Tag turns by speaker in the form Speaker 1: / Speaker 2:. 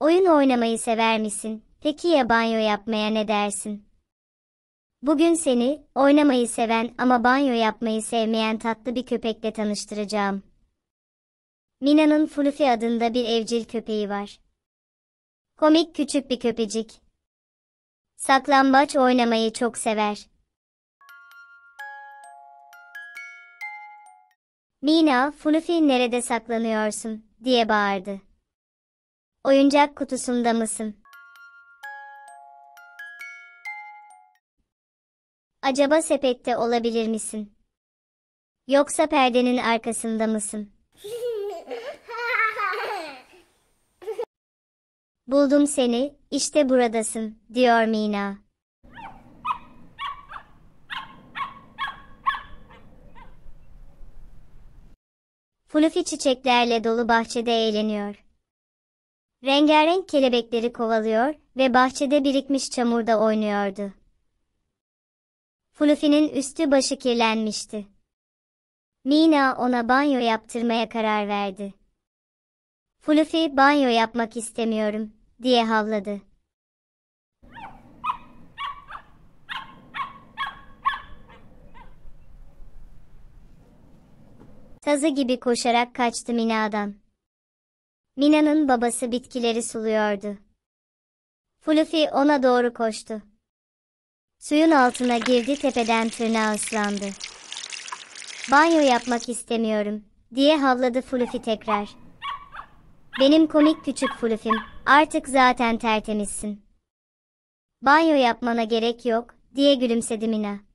Speaker 1: Oyun oynamayı sever misin? Peki ya banyo yapmaya ne dersin? Bugün seni, oynamayı seven ama banyo yapmayı sevmeyen tatlı bir köpekle tanıştıracağım. Mina'nın Fluffy adında bir evcil köpeği var. Komik küçük bir köpecik. Saklambaç oynamayı çok sever. Mina, Fluffy nerede saklanıyorsun, diye bağırdı. Oyuncak kutusunda mısın? Acaba sepette olabilir misin? Yoksa perdenin arkasında mısın? Buldum seni, işte buradasın, diyor Mina. Fluffy çiçeklerle dolu bahçede eğleniyor. Rengarenk kelebekleri kovalıyor ve bahçede birikmiş çamurda oynuyordu. Fluffy'nin üstü başı kirlenmişti. Mina ona banyo yaptırmaya karar verdi. Fluffy, banyo yapmak istemiyorum, diye havladı. Tazı gibi koşarak kaçtı Mina'dan. Mina'nın babası bitkileri suluyordu. Fluffy ona doğru koştu. Suyun altına girdi, tepeden tırnağa ıslandı. Banyo yapmak istemiyorum, diye havladı Fluffy tekrar. Benim komik küçük Fluffy'm, artık zaten tertemizsin. Banyo yapmana gerek yok, diye gülümsedi Mina.